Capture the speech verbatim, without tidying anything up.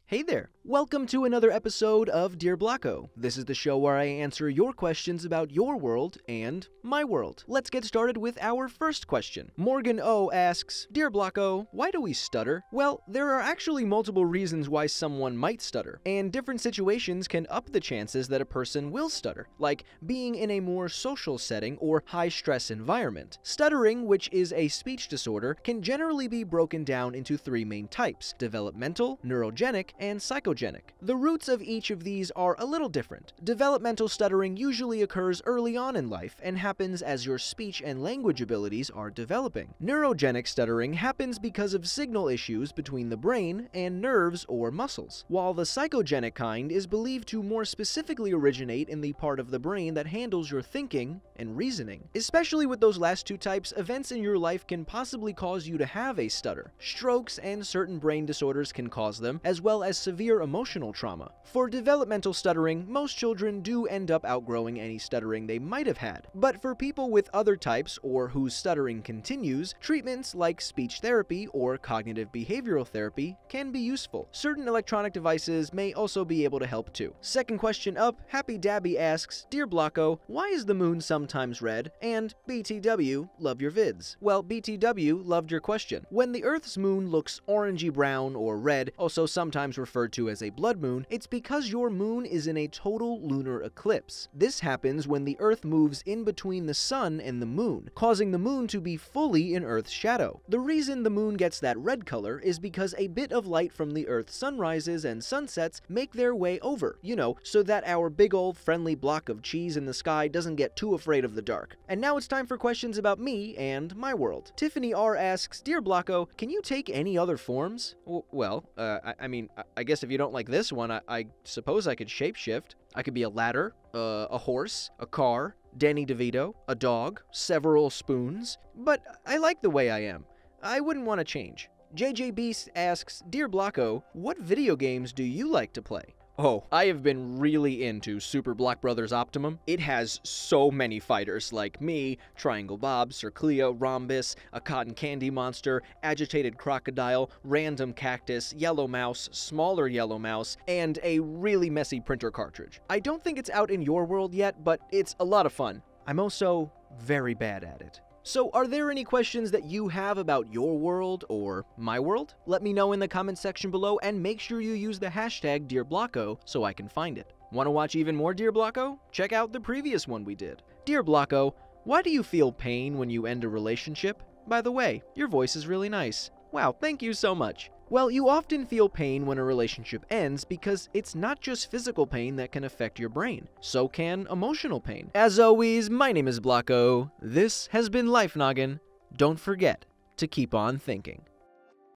Hey there! Welcome to another episode of Dear Blocko. This is the show where I answer your questions about your world and my world. Let's get started with our first question. Morgan O asks, Dear Blocko, why do we stutter? Well, there are actually multiple reasons why someone might stutter, and different situations can up the chances that a person will stutter, like being in a more social setting or high-stress environment. Stuttering, which is a speech disorder, can generally be broken down into three main types: developmental, neurogenic, and psychogenic. The roots of each of these are a little different. Developmental stuttering usually occurs early on in life and happens as your speech and language abilities are developing. Neurogenic stuttering happens because of signal issues between the brain and nerves or muscles, while the psychogenic kind is believed to more specifically originate in the part of the brain that handles your thinking and reasoning. Especially with those last two types, events in your life can possibly cause you to have a stutter. Strokes and certain brain disorders can cause them, as well as severe emotional trauma. For developmental stuttering, most children do end up outgrowing any stuttering they might have had. But for people with other types or whose stuttering continues, treatments like speech therapy or cognitive behavioral therapy can be useful. Certain electronic devices may also be able to help too. Second question up, Happy Dabby asks, Dear Blocko, why is the moon sometimes red? And B T W, love your vids. Well, B T W loved your question. When the Earth's moon looks orangey brown or red, also sometimes referred to as a blood moon, it's because your moon is in a total lunar eclipse. This happens when the Earth moves in between the sun and the moon, causing the moon to be fully in Earth's shadow. The reason the moon gets that red color is because a bit of light from the Earth's sunrises and sunsets make their way over, you know, so that our big old friendly block of cheese in the sky doesn't get too afraid of the dark. And now it's time for questions about me and my world. Tiffany R asks, Dear Blocko, can you take any other forms? W well, uh, I, I mean, I, I guess if you don't like this one, I, I suppose I could shapeshift. I could be a ladder, uh, a horse, a car, Danny DeVito, a dog, several spoons, but I like the way I am. I wouldn't want to change. J J Beast asks, Dear Blocko, what video games do you like to play? Oh, I have been really into Super Block Brothers Optimum. It has so many fighters like me, Triangle Bob, Sir Cleo, Rhombus, a cotton candy monster, agitated crocodile, random cactus, yellow mouse, smaller yellow mouse, and a really messy printer cartridge. I don't think it's out in your world yet, but it's a lot of fun. I'm also very bad at it. So are there any questions that you have about your world or my world? Let me know in the comment section below, and make sure you use the hashtag Dear Blocko so I can find it. Want to watch even more Dear Blocko? Check out the previous one we did. Dear Blocko, why do you feel pain when you end a relationship? By the way, your voice is really nice. Wow, thank you so much. Well, you often feel pain when a relationship ends because it's not just physical pain that can affect your brain. So can emotional pain. As always, my name is Blocko. This has been Life Noggin. Don't forget to keep on thinking.